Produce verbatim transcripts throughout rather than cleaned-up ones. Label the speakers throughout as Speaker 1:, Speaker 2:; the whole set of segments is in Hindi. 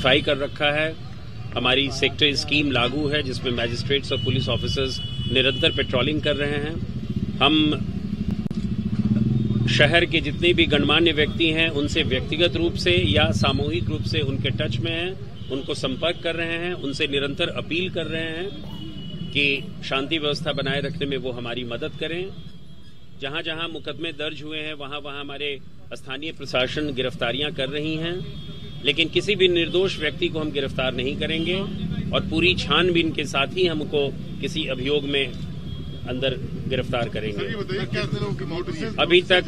Speaker 1: नोटिफाई कर रखा है। हमारी सेक्टर स्कीम लागू है जिसमें मैजिस्ट्रेट्स और पुलिस ऑफिसर्स निरंतर पेट्रोलिंग कर रहे हैं। हम शहर के जितने भी गणमान्य व्यक्ति हैं उनसे व्यक्तिगत रूप से या सामूहिक रूप से उनके टच में हैं, उनको संपर्क कर रहे हैं, उनसे निरंतर अपील कर रहे हैं कि शांति व्यवस्था बनाए रखने में वो हमारी मदद करें। जहां जहां मुकदमे दर्ज हुए हैं वहां वहां हमारे स्थानीय प्रशासन गिरफ्तारियां कर रही हैं, लेकिन किसी भी निर्दोष व्यक्ति को हम गिरफ्तार नहीं करेंगे और पूरी छानबीन के साथ ही हमको किसी अभियोग में अंदर गिरफ्तार करेंगे। अभी तक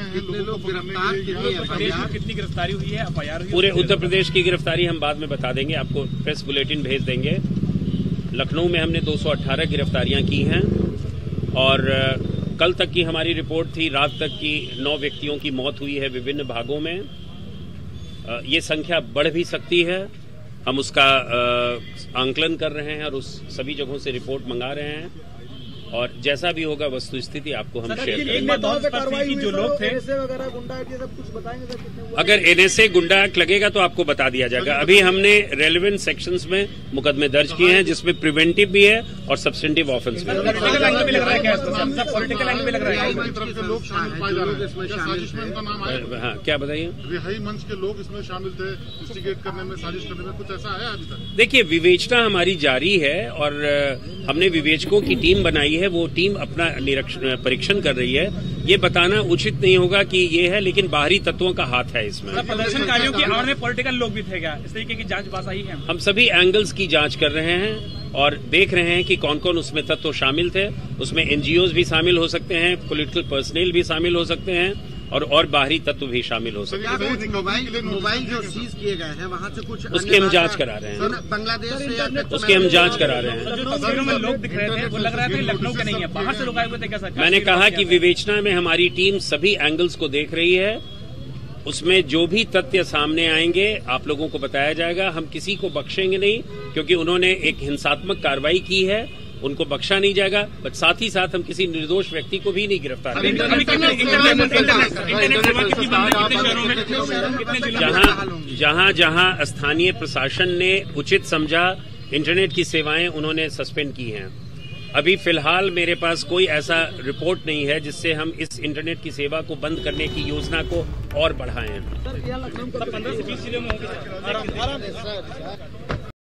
Speaker 2: कितनी गिरफ्तारी हुई है? एफ आई आर
Speaker 1: पूरे उत्तर प्रदेश की गिरफ्तारी हम बाद में बता देंगे, आपको प्रेस बुलेटिन भेज देंगे। लखनऊ में हमने दो सौ अठारह गिरफ्तारियां की हैं और कल तक की हमारी रिपोर्ट थी, रात तक की नौ व्यक्तियों की मौत हुई है विभिन्न भागों में। ये संख्या बढ़ भी सकती है, हम उसका आंकलन कर रहे हैं और उस सभी जगहों से रिपोर्ट मंगा रहे हैं और जैसा भी होगा वस्तु स्थिति आपको हम शेयर करेंगे।
Speaker 2: जो लोग थे
Speaker 1: अगर एनएसए गुंडा एक्ट लगेगा तो आपको बता दिया जाएगा। अभी हमने रेलेवेंट सेक्शंस में मुकदमे दर्ज किए हैं जिसमें प्रिवेंटिव भी है और सब्सटेंटिव ऑफेंस भी है। हाँ, क्या बताइए?
Speaker 3: रिहाई मंच के लोग इसमें शामिल थे, इंस्टिगेट करने में, साजिश करने में, कुछ ऐसा आया अभी तक?
Speaker 1: देखिए, विवेचना हमारी जारी है और हमने विवेचकों की टीम बनाई है, वो टीम अपना निरीक्षण परीक्षण कर रही है। ये बताना उचित नहीं होगा कि ये है, लेकिन बाहरी तत्वों का हाथ है इसमें।
Speaker 2: प्रदर्शनकारियों की आड़ में पॉलिटिकल लोग भी थे क्या? इस तरीके की जांच बासाई है?
Speaker 1: हम सभी एंगल्स की जांच कर रहे हैं और देख रहे हैं कि कौन कौन उसमें तत्व शामिल थे। उसमें एनजीओज भी शामिल हो सकते हैं, पॉलिटिकल पर्सनल भी शामिल हो सकते हैं और और बाहरी तत्व भी शामिल हो सकते हैं।
Speaker 4: मोबाइल मोबाइल जो सीज किए गए हैं वहाँ से कुछ
Speaker 1: उसकी हम जांच करा रहे हैं।
Speaker 4: बांग्लादेश से
Speaker 1: उसकी हम जांच करा रहे हैं।
Speaker 2: जो तस्वीरों में लोग दिख रहे थे वो लग रहा था लखनऊ के नहीं है, बाहर से लोग आए हुए थे। कैसा?
Speaker 1: मैंने कहा कि विवेचना में हमारी टीम सभी एंगल्स को देख रही है, उसमें जो भी तथ्य सामने आएंगे आप लोगों को बताया जाएगा। हम किसी को बख्शेंगे नहीं क्योंकि उन्होंने एक हिंसात्मक कार्रवाई की है, उनको बख्शा नहीं जाएगा। बट साथ ही साथ हम किसी निर्दोष व्यक्ति को भी नहीं गिरफ्तार करेंगे। जहां जहां जहां स्थानीय प्रशासन ने उचित समझा, इंटरनेट की सेवाएं उन्होंने सस्पेंड की हैं। अभी फिलहाल मेरे पास कोई ऐसा रिपोर्ट नहीं है जिससे हम इस इंटरनेट की सेवा को बंद करने की योजना को और बढ़ाएं।
Speaker 2: पंद्रह से बीस जिलों में होंगे।